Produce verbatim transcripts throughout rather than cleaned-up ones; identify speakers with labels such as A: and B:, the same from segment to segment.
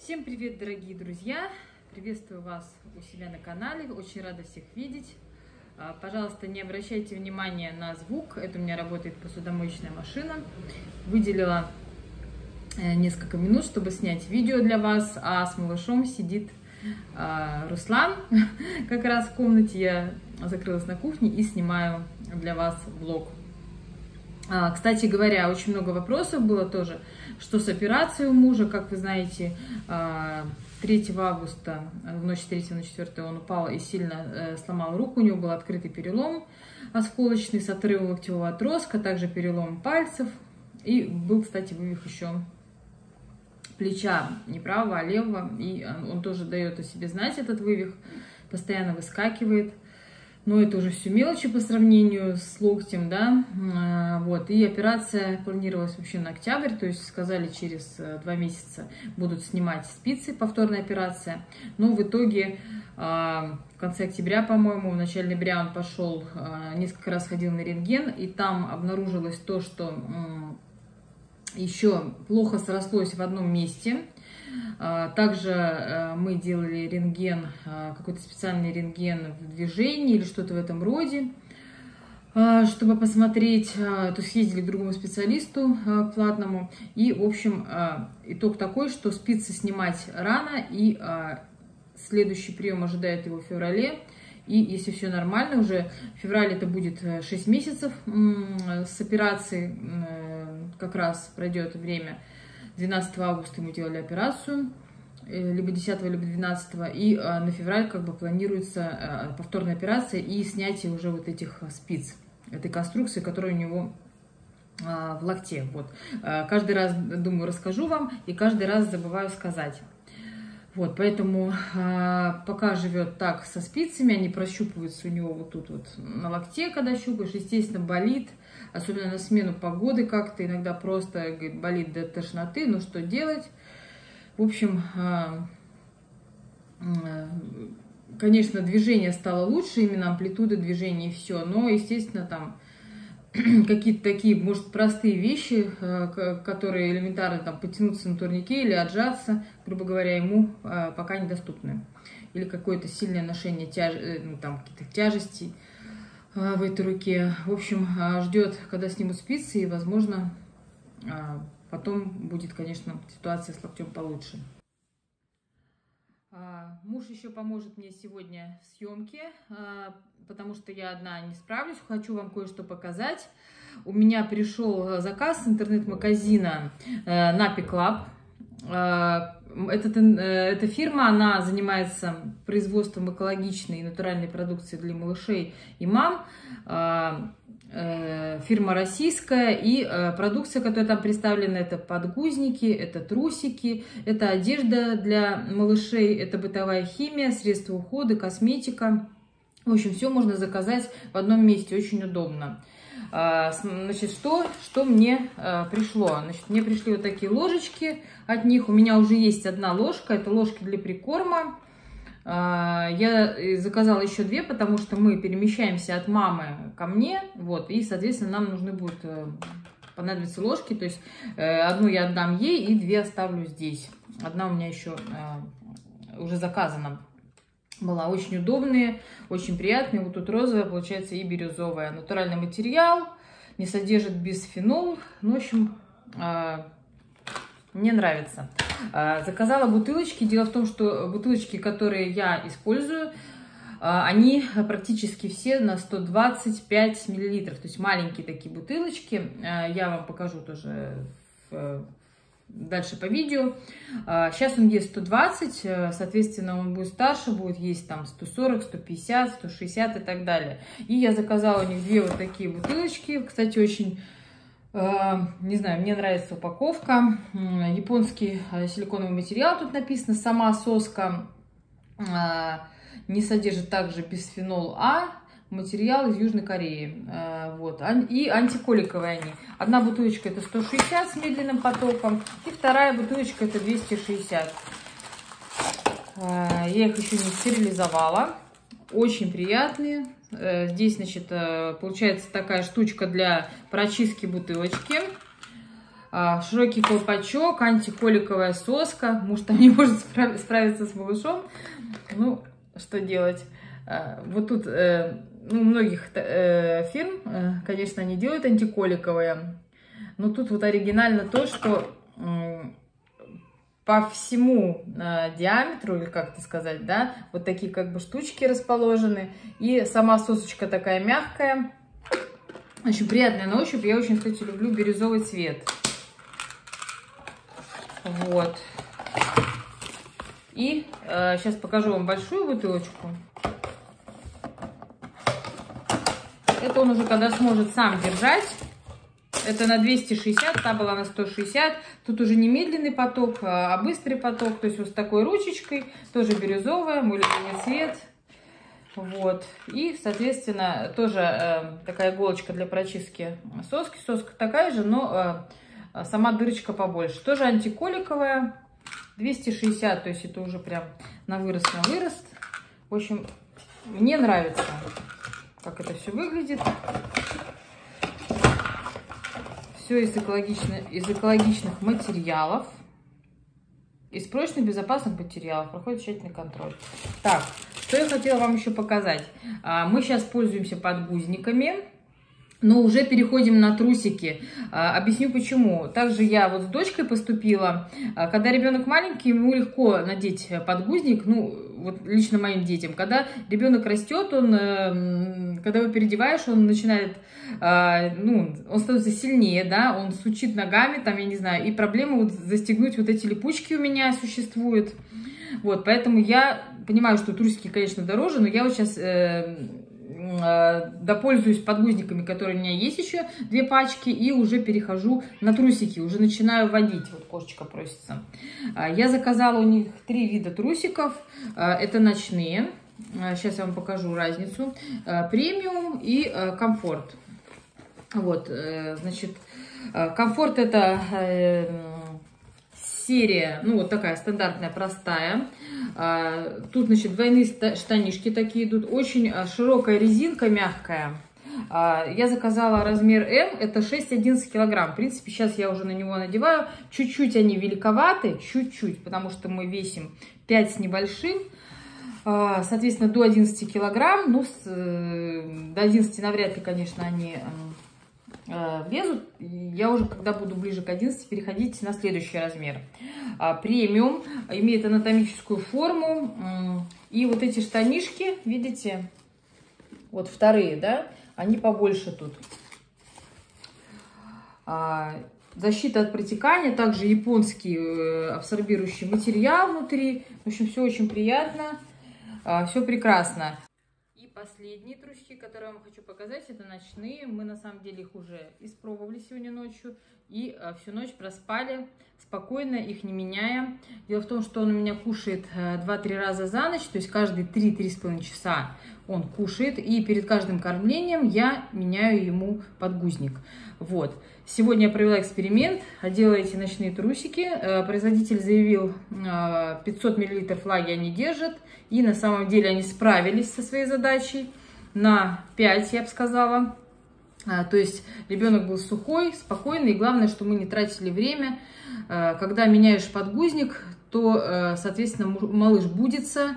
A: Всем привет, дорогие друзья! Приветствую вас у себя на канале, очень рада всех видеть. Пожалуйста, не обращайте внимания на звук, это у меня работает посудомоечная машина. Выделила несколько минут, чтобы снять видео для вас, а с малышом сидит Руслан как раз в комнате. Я закрылась на кухне и снимаю для вас влог. Кстати говоря, очень много вопросов было тоже, что с операцией у мужа. Как вы знаете, третьего августа, в ночь с третьего на четвёртое, он упал и сильно сломал руку. У него был открытый перелом осколочный с отрывом локтевого отростка, также перелом пальцев. И был, кстати, вывих еще плеча, не правого, а левого. И он тоже дает о себе знать, этот вывих, постоянно выскакивает. Но это уже все мелочи по сравнению с локтем, да, вот, и операция планировалась вообще на октябрь, то есть сказали, через два месяца будут снимать спицы, повторная операция, но в итоге в конце октября, по-моему, в начале ноября он пошел, несколько раз ходил на рентген, и там обнаружилось то, что еще плохо срослось в одном месте. Также мы делали рентген, какой-то специальный рентген в движении или что-то в этом роде, чтобы посмотреть, то есть ездили к другому специалисту платному. И, в общем, итог такой, что спицы снимать рано, и следующий прием ожидает его в феврале. И если все нормально, уже в феврале это будет шесть месяцев с операцией, как раз пройдет время. двенадцатого августа мы делали операцию, либо десятого, либо двенадцатого, и на февраль как бы планируется повторная операция и снятие уже вот этих спиц, этой конструкции, которая у него в локте. Вот. Каждый раз, думаю, расскажу вам, и каждый раз забываю сказать. Вот, поэтому пока живет так со спицами, они прощупываются у него вот тут вот на локте, когда щупаешь, естественно, болит. Особенно на смену погоды как-то, иногда просто говорит, болит до тошноты, ну что делать? В общем, конечно, движение стало лучше, именно амплитуда движения и все, но, естественно, там какие-то такие, может, простые вещи, которые элементарно там потянуться на турнике или отжаться, грубо говоря, ему пока недоступны. Или какое-то сильное ношение тяж... ну, там, каких-то тяжестей в этой руке. В общем, ждет, когда снимут спицы, и, возможно, потом будет, конечно, ситуация с локтем получше. Муж еще поможет мне сегодня в съемке, потому что я одна не справлюсь. Хочу вам кое-что показать. У меня пришел заказ с интернет-магазина Nappy Club. Этот, эта фирма, она занимается производством экологичной и натуральной продукции для малышей и мам. Фирма российская, и продукция, которая там представлена, это подгузники, это трусики, это одежда для малышей, это бытовая химия, средства ухода, косметика. В общем, все можно заказать в одном месте, очень удобно. Значит, что, что мне пришло? Значит, мне пришли вот такие ложечки от них. У меня уже есть одна ложка, это ложки для прикорма. Я заказала еще две, потому что мы перемещаемся от мамы ко мне, вот, и, соответственно, нам нужны будут понадобятся ложки, то есть одну я отдам ей и две оставлю здесь. Одна у меня еще уже заказана была. Очень удобные, очень приятные. Вот тут розовая, получается, и бирюзовая. Натуральный материал, не содержит бисфенол. Ну, в общем, мне нравится. Заказала бутылочки. Дело в том, что бутылочки, которые я использую, они практически все на сто двадцать пять миллилитров. То есть маленькие такие бутылочки. Я вам покажу тоже в, дальше по видео. Сейчас он ест сто двадцать, соответственно, он будет старше, будет есть там сто сорок, сто пятьдесят, сто шестьдесят и так далее. И я заказала у них две вот такие бутылочки. Кстати, очень... Не знаю, мне нравится упаковка. Японский силиконовый материал, тут написано, сама соска не содержит также бисфенол А, материал из Южной Кореи. Вот. И антиколиковые они. Одна бутылочка это сто шестьдесят с медленным потоком, и вторая бутылочка это двести шестьдесят. Я их еще не стерилизовала. Очень приятные. Здесь, значит, получается такая штучка для прочистки бутылочки. широкий колпачок, антиколиковая соска. Муж там не может справ справиться с малышом. Ну, что делать? Вот тут ну, у многих фирм, конечно, они делают антиколиковые. Но тут вот оригинально то, что по всему диаметру, или как это сказать, да, вот такие как бы штучки расположены. И сама сосочка такая мягкая. Очень приятная на ощупь. Я очень, кстати, люблю бирюзовый цвет. Вот. И э, сейчас покажу вам большую бутылочку. Это он уже когда сможет сам держать. Это на двести шестьдесят, та была на сто шестьдесят. Тут уже не медленный поток, а быстрый поток. То есть вот с такой ручечкой, тоже бирюзовая, мой любимый цвет. Вот. И, соответственно, тоже э, такая иголочка для прочистки соски. Соска такая же, но э, сама дырочка побольше. Тоже антиколиковая. двести шестьдесят, то есть это уже прям на вырост, на вырост. В общем, мне нравится, как это все выглядит. Все из экологичных, из экологичных материалов. Из прочных, безопасных материалов. Проходит тщательный контроль. Так, что я хотела вам еще показать. Мы сейчас пользуемся подгузниками, но уже переходим на трусики. Объясню почему. Также я вот с дочкой поступила. Когда ребенок маленький, ему легко надеть подгузник. Ну, вот лично моим детям. Когда ребенок растет, он, когда его переодеваешь, он начинает, ну, он становится сильнее, да, он сучит ногами, там, я не знаю, и проблема вот застегнуть вот эти липучки у меня существует. Вот, поэтому я понимаю, что трусики, конечно, дороже, но я вот сейчас э, э, допользуюсь подгузниками, которые у меня есть еще, две пачки, и уже перехожу на трусики, уже начинаю водить. Вот кошечка просится. Я заказала у них три вида трусиков. Это ночные. Сейчас я вам покажу разницу. Премиум и комфорт. Вот, значит, комфорт это серия, ну вот такая стандартная, простая. Тут, значит, двойные штанишки такие идут. Очень широкая резинка, мягкая. Я заказала размер эм, это шесть-одиннадцать килограмм. В принципе, сейчас я уже на него надеваю. Чуть-чуть они великоваты, чуть-чуть, потому что мы весим пять с небольшим. Соответственно, до одиннадцати килограмм. Ну, с, до одиннадцати навряд ли, конечно, они влезут. Я уже, когда буду ближе к одиннадцати, переходить на следующий размер. Премиум, имеет анатомическую форму. И вот эти штанишки, видите, вот вторые, да, они побольше тут. Защита от протекания, также японский абсорбирующий материал внутри. В общем, все очень приятно, все прекрасно. И последние трусики, которые я вам хочу показать, это ночные. Мы на самом деле их уже испробовали сегодня ночью и всю ночь проспали спокойно, их не меняя. Дело в том, что он у меня кушает два-три раза за ночь, то есть каждые три-три с половиной часа он кушает, и перед каждым кормлением я меняю ему подгузник. Вот. Сегодня я провела эксперимент, одела эти ночные трусики. Производитель заявил, пятьсот миллилитров влаги они держат, и на самом деле они справились со своей задачей на пять, я бы сказала. То есть ребенок был сухой, спокойный, и главное, что мы не тратили время. Когда меняешь подгузник, то, соответственно, малыш будется,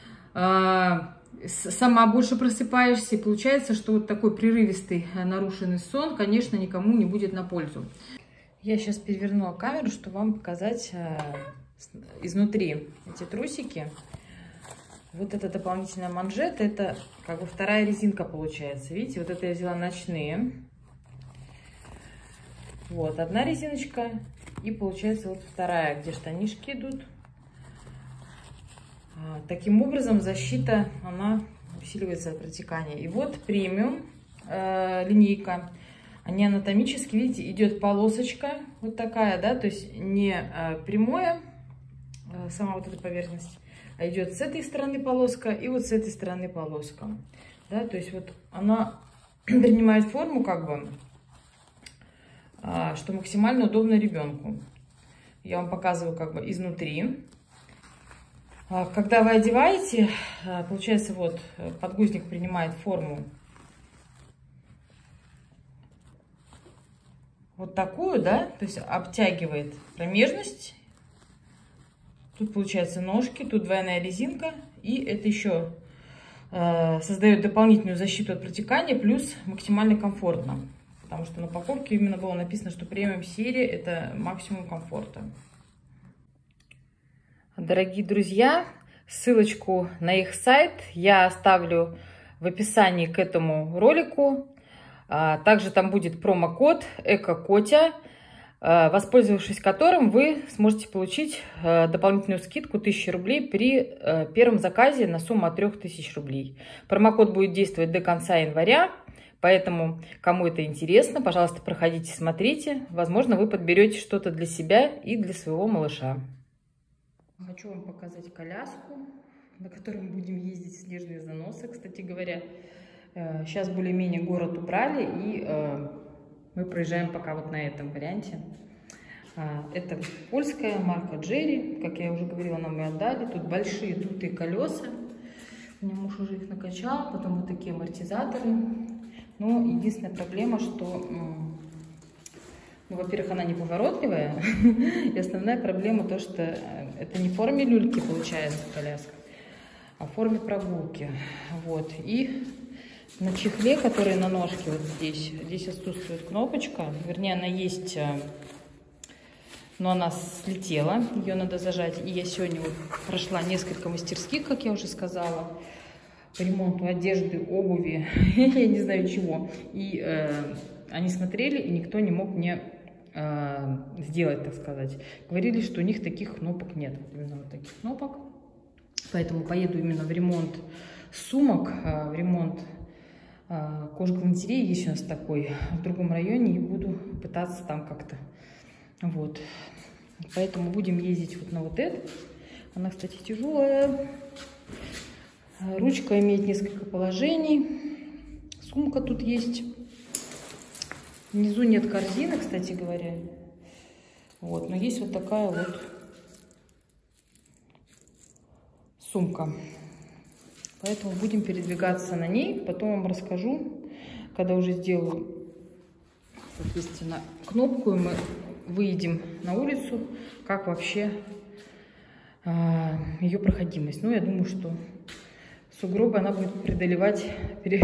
A: сама больше просыпаешься, и получается, что вот такой прерывистый нарушенный сон, конечно, никому не будет на пользу. Я сейчас перевернула камеру, чтобы вам показать изнутри эти трусики. Вот эта дополнительная манжета, это как бы вторая резинка получается. Видите, вот это я взяла ночные. Вот одна резиночка, и получается вот вторая, где штанишки идут. Таким образом защита, она усиливается от протекания. И вот премиум э, линейка. Они анатомически, видите, идет полосочка вот такая, да, то есть не э, прямое, э, сама вот эта поверхность, а идет с этой стороны полоска и вот с этой стороны полоска. Да, то есть вот она принимает форму, как бы, э, что максимально удобно ребенку. Я вам показываю как бы изнутри. Когда вы одеваете, получается, вот подгузник принимает форму вот такую, да, то есть обтягивает промежность. Тут получается ножки, тут двойная резинка, и это еще э, создает дополнительную защиту от протекания, плюс максимально комфортно. Потому что на упаковке именно было написано, что премиум серия это максимум комфорта. Дорогие друзья, ссылочку на их сайт я оставлю в описании к этому ролику. Также там будет промокод ЭКОКОТЯ, воспользовавшись которым вы сможете получить дополнительную скидку тысячу рублей при первом заказе на сумму от трёх тысяч рублей. Промокод будет действовать до конца января, поэтому, кому это интересно, пожалуйста, проходите, смотрите. Возможно, вы подберете что-то для себя и для своего малыша. Хочу вам показать коляску, на которой мы будем ездить в снежные заносы. Кстати говоря, сейчас более-менее город убрали, и мы проезжаем пока вот на этом варианте. Это польская марка Джерри, как я уже говорила, нам ее отдали. Тут большие дутые колеса. У меня муж уже их накачал, потом вот такие амортизаторы. Но единственная проблема, что, ну, во-первых, она неповоротливая, и основная проблема то, что это не в форме люльки получается коляска, а в форме прогулки. Вот. И на чехле, который на ножке вот здесь, здесь отсутствует кнопочка, вернее, она есть, но она слетела, ее надо зажать. И я сегодня вот прошла несколько мастерских, как я уже сказала, по ремонту одежды, обуви, я не знаю чего. И э, они смотрели, и никто не мог мне э, сделать, так сказать. Говорили, что у них таких кнопок нет, именно вот таких кнопок. Поэтому поеду именно в ремонт сумок, э, в ремонт э, кожгалантереи, есть у нас такой, в другом районе, и буду пытаться там как-то. Вот. Поэтому будем ездить вот на вот это. Она, кстати, тяжелая. Ручка имеет несколько положений. Сумка тут есть. Внизу нет корзины, кстати говоря. Вот, но есть вот такая вот сумка. Поэтому будем передвигаться на ней. Потом вам расскажу, когда уже сделаю, соответственно, кнопку, и мы выйдем на улицу, как вообще э, ее проходимость. Ну, я думаю, что сугробы она будет преодолевать, пере...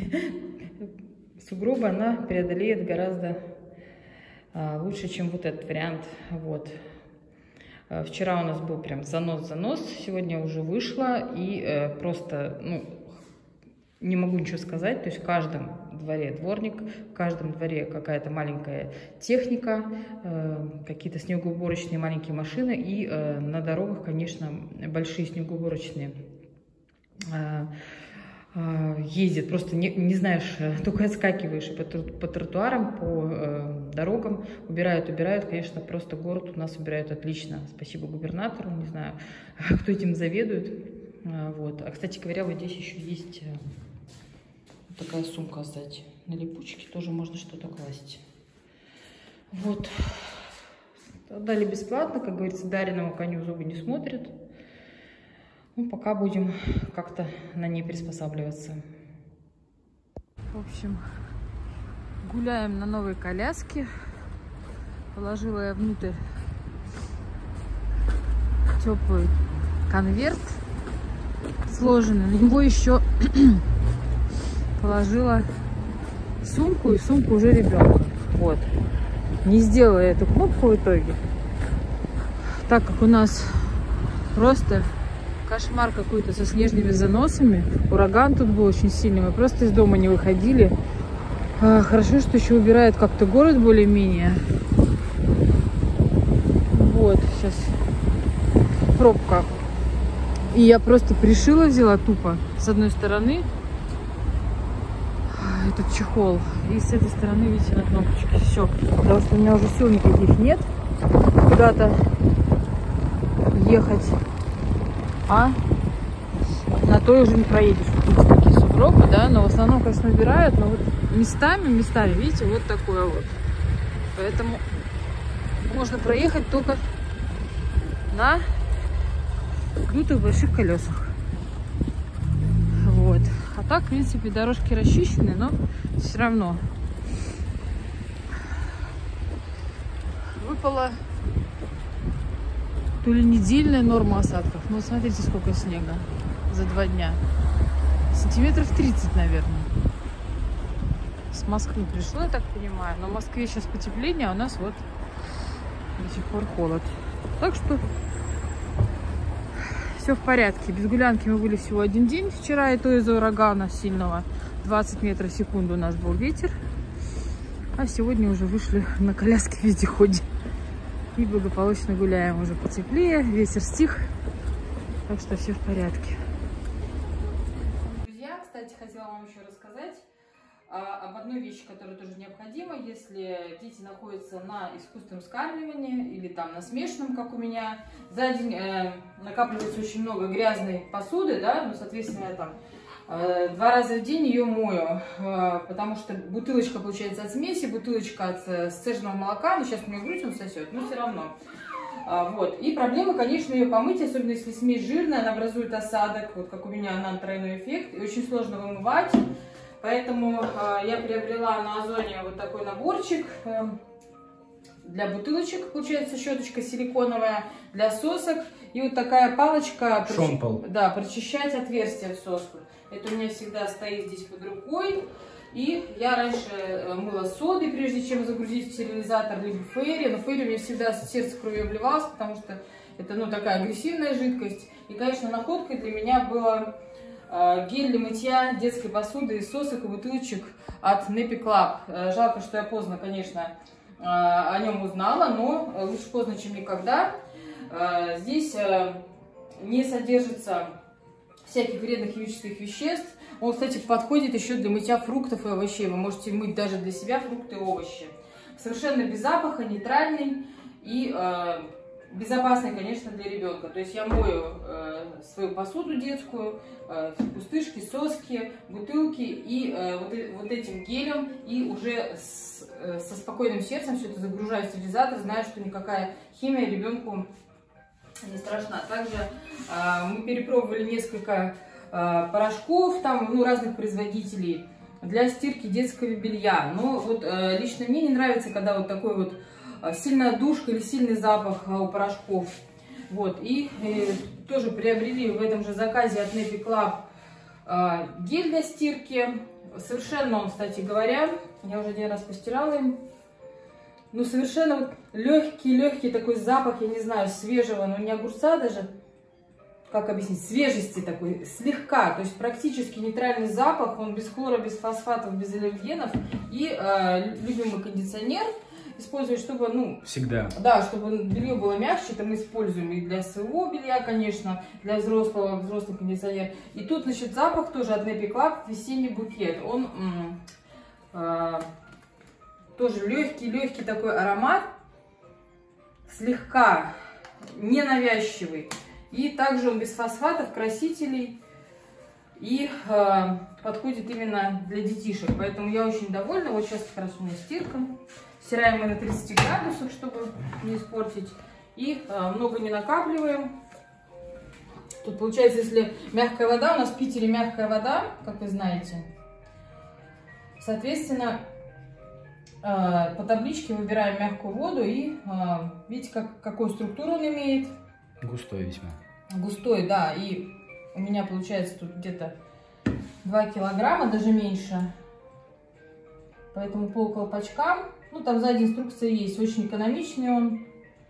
A: сугробы она преодолеет гораздо э, лучше, чем вот этот вариант. Вот. Э, вчера у нас был прям занос-занос, сегодня уже вышла, и э, просто, ну, не могу ничего сказать, то есть в каждом дворе дворник, в каждом дворе какая-то маленькая техника, э, какие-то снегоуборочные маленькие машины, и э, на дорогах, конечно, большие снегоуборочные э, э, ездят, просто не, не знаешь, только отскакиваешь по, по тротуарам, по э, дорогам, убирают, убирают, конечно, просто город у нас убирают отлично, спасибо губернатору, не знаю, кто этим заведует, э, вот. А, кстати говоря, вот здесь еще есть такая сумка сзади. На липучке тоже можно что-то класть. Вот. Отдали бесплатно, как говорится, дареному коню зубы не смотрят. Ну, пока будем как-то на ней приспосабливаться. В общем, гуляем на новой коляске. Положила я внутрь теплый конверт сложенный. На него еще положила сумку, и сумку уже ребенка. Вот. Не сделала я эту кнопку в итоге, так как у нас просто кошмар какой-то со снежными заносами. Ураган тут был очень сильный. Мы просто из дома не выходили. А, хорошо, что еще убирает как-то город более-менее. Вот, сейчас пробка. И я просто пришила, взяла тупо с одной стороны этот чехол, и с этой стороны, видите, на кнопочке. Все, потому что у меня уже сил никаких нет куда-то ехать, а на то уже не проедешь. Вот такие сугробы, да, но в основном, конечно, убирают, но вот местами, местами, видите, вот такое вот. Поэтому можно проехать только на крутых больших колесах. Вот. А так, в принципе, дорожки расчищены, но все равно выпала то ли недельная норма осадков. Ну, вот смотрите, сколько снега за два дня. Сантиметров тридцать, наверное. С Москвы пришло, я так понимаю. Но в Москве сейчас потепление, а у нас вот до сих пор холод. Так что все в порядке. Без гулянки мы были всего один день вчера, и то из-за урагана сильного. двадцать метров в секунду у нас был ветер. А сегодня уже вышли на коляске в вездеходе. И благополучно гуляем, уже потеплее, ветер стих. Так что все в порядке. Друзья, кстати, хотела вам еще рассказать а, об одной вещи, которая тоже необходима, если дети находятся на искусственном вскармливании или там на смешанном, как у меня. За день э, накапливается очень много грязной посуды, да, ну, соответственно, я там э, два раза в день ее мою, э, потому что бутылочка получается от смеси, бутылочка от э, сцеженного молока, но сейчас у меня грудь он сосет, но все равно. А, вот. И проблема, конечно, ее помыть, особенно если смесь жирная, она образует осадок, вот как у меня, она тройной эффект, и очень сложно вымывать. Поэтому э, я приобрела на Озоне вот такой наборчик э, для бутылочек, получается щеточка силиконовая, для сосок, и вот такая палочка,
B: Шомпол.
A: Да, прочищать отверстия в соску. Это у меня всегда стоит здесь под рукой. И я раньше мыла содой, прежде чем загрузить в стерилизатор, либо фейри. Но фейри у меня всегда сердце кровью обливалось, потому что это, ну, такая агрессивная жидкость. И, конечно, находкой для меня было э, гель для мытья детской посуды из сосок и бутылочек от Непи Клаб. Э, жалко, что я поздно, конечно, э, о нем узнала, но лучше поздно, чем никогда. Э, здесь э, не содержится всяких вредных химических веществ. Он, кстати, подходит еще для мытья фруктов и овощей. Вы можете мыть даже для себя фрукты и овощи. Совершенно без запаха, нейтральный и э, безопасный, конечно, для ребенка. То есть я мою э, свою посуду детскую, э, пустышки, соски, бутылки и э, вот, вот этим гелем. И уже с, э, со спокойным сердцем все это загружаю в стерилизатор, зная, что никакая химия ребенку не страшна. Также э, мы перепробовали несколько порошков, там, ну, разных производителей для стирки детского белья. Но вот э, лично мне не нравится, когда вот такой вот э, сильная душка или сильный запах э, у порошков. Вот, и э, тоже приобрели в этом же заказе от Непи Клаб э, гель для стирки. Совершенно он, кстати говоря, я уже один раз постирала им. Ну, совершенно вот легкий-легкий такой запах, я не знаю, свежего, но не огурца даже. Как объяснить, свежести такой, слегка, то есть практически нейтральный запах, он без хлора, без фосфатов, без аллергенов. И э, любимый кондиционер использовать, чтобы, ну... Всегда. Да, чтобы белье было мягче, это мы используем и для своего белья, конечно, для взрослого, взрослый кондиционер. И тут, значит, запах тоже от Непи Клаб, весенний букет. Он э, тоже легкий-легкий такой аромат, слегка ненавязчивый. И также он без фосфатов, красителей и э, подходит именно для детишек. Поэтому я очень довольна. Вот сейчас как раз у меня стирка. Стираем мы на тридцати градусах, чтобы не испортить. И э, много не накапливаем. Тут получается, если мягкая вода, у нас в Питере мягкая вода, как вы знаете. Соответственно, э, по табличке выбираем мягкую воду. И э, видите, как, какую структуру он имеет.
B: Густой весьма.
A: Густой, да. И у меня получается тут где-то два килограмма, даже меньше. Поэтому по колпачкам. Ну, там сзади инструкция есть. Очень экономичный он.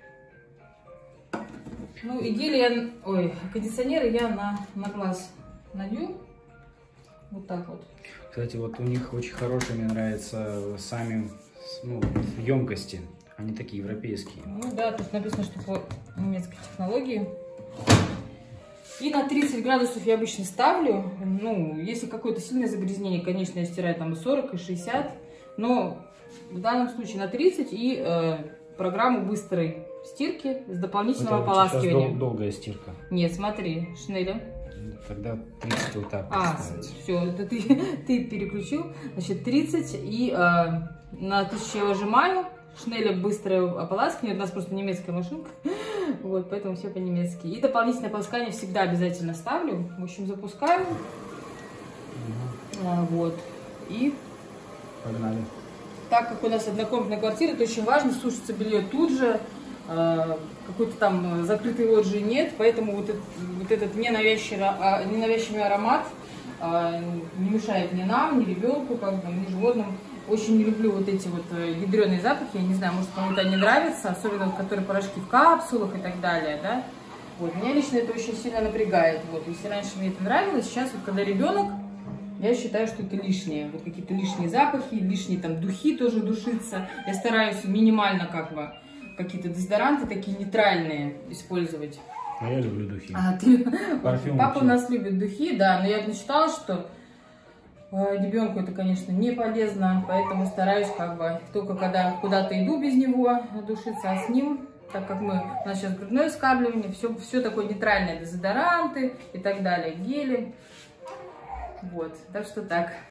A: Ну, и гель я... Ой, кондиционеры я на, на глаз налью. Вот так вот.
B: Кстати, вот у них очень хорошие, мне нравятся сами, ну, емкости. Они такие европейские.
A: Ну да, тут написано, что по немецкой технологии. И на тридцать градусов я обычно ставлю. Ну, если какое-то сильное загрязнение, конечно, я стираю там и сорок, и шестьдесят. Но в данном случае на тридцать. И э, программу быстрой стирки с дополнительным ополаскиванием.
B: Сейчас дол долгая стирка.
A: Нет, смотри, Шнеля.
B: Тогда тридцать вот так.
A: А, все, это ты, ты переключил. Значит, тридцать. И э, на тысячу я выжимаю. Шнеля быстрое ополаскивание, у нас просто немецкая машинка, вот, поэтому все по-немецки. И дополнительное ополаскивание всегда обязательно ставлю. В общем, запускаем. Угу. А, вот. И...
B: Погнали.
A: так как у нас однокомнатная квартира, то очень важно сушится белье тут же, какой-то там закрытой лоджии нет, поэтому вот этот, вот этот ненавязчивый, ненавязчивый аромат не мешает ни нам, ни ребенку, как бы, ни животным. Очень не люблю вот эти вот ядреные запахи, я не знаю, может, кому-то они нравятся, особенно вот, которые порошки в капсулах и так далее, да. Вот, меня лично это очень сильно напрягает. Вот, если раньше мне это нравилось, сейчас вот когда ребенок, я считаю, что это лишнее. Вот какие-то лишние запахи, лишние там духи тоже душиться. Я стараюсь минимально как бы какие-то дезодоранты такие нейтральные использовать.
B: А я люблю духи.
A: А, ты...
B: Парфюм
A: Папа
B: вообще.
A: У нас любит духи, да, но я начитала, что ребенку это, конечно, не полезно, поэтому стараюсь как бы только когда куда-то иду без него душиться, а с ним, так как мы, у нас сейчас грудное вскармливание, все, все такое нейтральное, дезодоранты и так далее, гели. Вот, так что так.